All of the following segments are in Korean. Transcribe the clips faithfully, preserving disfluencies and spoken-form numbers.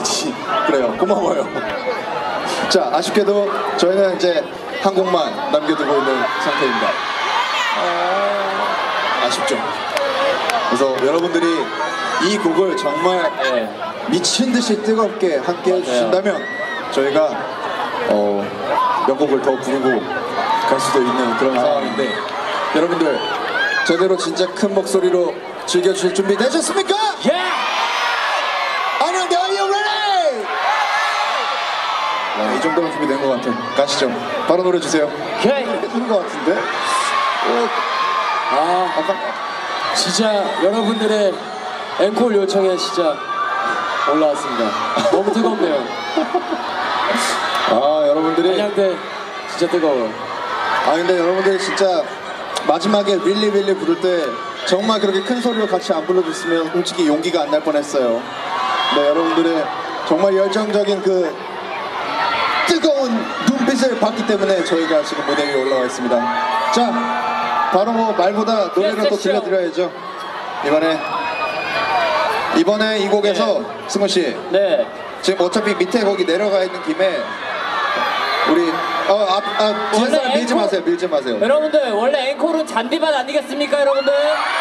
그렇지. 그래요. 고마워요. 자, 아쉽게도 저희는 이제 한 곡만 남겨두고 있는 상태입니다. 아쉽죠. 그래서 여러분들이 이 곡을 정말 네. 미친 듯이 뜨겁게 함께 해주신다면 저희가 어, 명곡을 더 부르고 갈 수도 있는 그런 아. 상황인데, 여러분들 제대로 진짜 큰 목소리로 즐겨주실 준비 되셨습니까? 예! 아는데 are you ready? 야, 이 정도면 준비된 것 같아. 가시죠. 바로 노래 주세요. 오케이. 되는 것 같은데? 어, 아, 아까 진짜 여러분들의 앵콜 요청에 진짜 올라왔습니다. 너무 뜨겁네요. 아 여러분들이 한양대 진짜 뜨거워요. 아 근데 여러분들 진짜 마지막에 윌리 윌리 부를 때 정말 그렇게 큰 소리로 같이 안 불러줬으면 솔직히 용기가 안 날 뻔했어요. 네, 여러분들의 정말 열정적인 그 뜨거운 눈빛을 봤기 때문에 저희가 지금 무대 위에 올라와 있습니다. 자, 바로 뭐 말보다 노래를 또 들려드려야죠. 이번에 이번에 이 곡에서 네. 승우 씨, 네. 지금 어차피 밑에 거기 내려가 있는 김에 우리 어, 앞, 아, 뒤에 사람 밀지 앵콜- 마세요. 밀지 마세요. 여러분들 원래 앵콜은 잔디밭 아니겠습니까, 여러분들?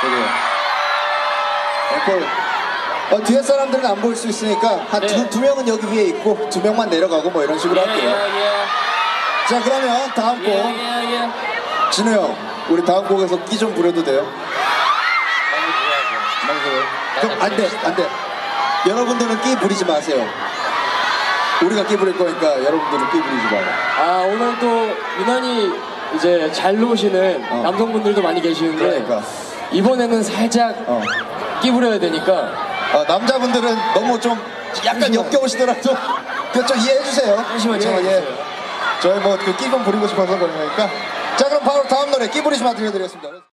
저기 앵콜. 어, 뒤에 사람들은 안 보일 수 있으니까 한 두 네. 두 명은 여기 위에 있고 두 명만 내려가고 뭐 이런 식으로 할게요. 예, 자, 그러면 다음 곡 예, 예, 예. 진우 형, 우리 다음 곡에서 끼 좀 부려도 돼요? 많이 부려요. 그럼 안 돼, 안 돼. 여러분들은 끼 부리지 마세요. 우리가 끼 부릴 거니까 여러분들은 끼 부리지 마요. 아, 오늘 또 유난히 이제 잘 노시는 어. 남성분들도 많이 계시는데 그러니까. 이번에는 살짝 어. 끼 부려야 되니까. 어, 남자분들은 너무 좀 약간 잠시만요. 역겨우시더라도 그거 좀 이해해 주세요. 잠시만요, 예, 잠시만요. 예. 저희 뭐 그 끼 좀 부리고 싶어서 그런 거니까. 자, 그럼 바로 다음 노래 끼 부리지 마 들려드리겠습니다.